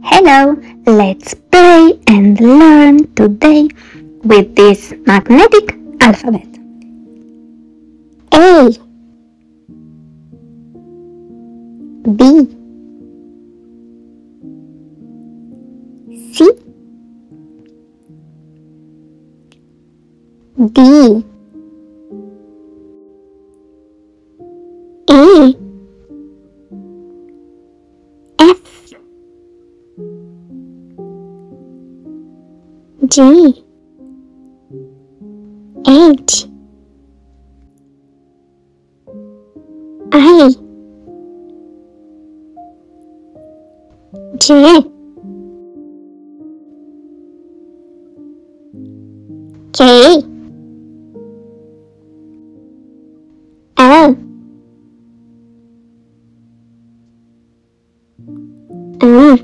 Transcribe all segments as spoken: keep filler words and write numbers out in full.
Hello, let's play and learn today with this magnetic alphabet. A, B, C, D, E, F, G, H, I, J, K, L, M,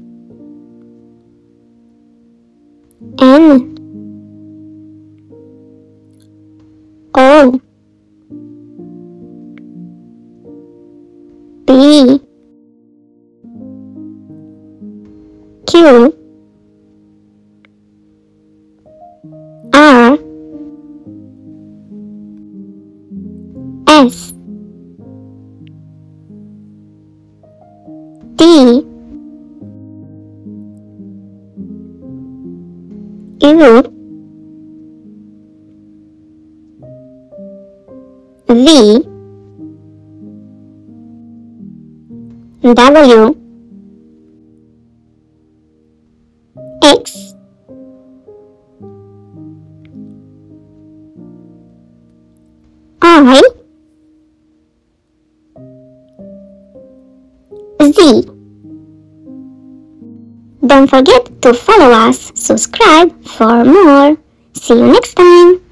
N, O, P, Q, R, S, T, U, V, W, X, I, Z. Don't forget to follow us, subscribe for more. See you next time.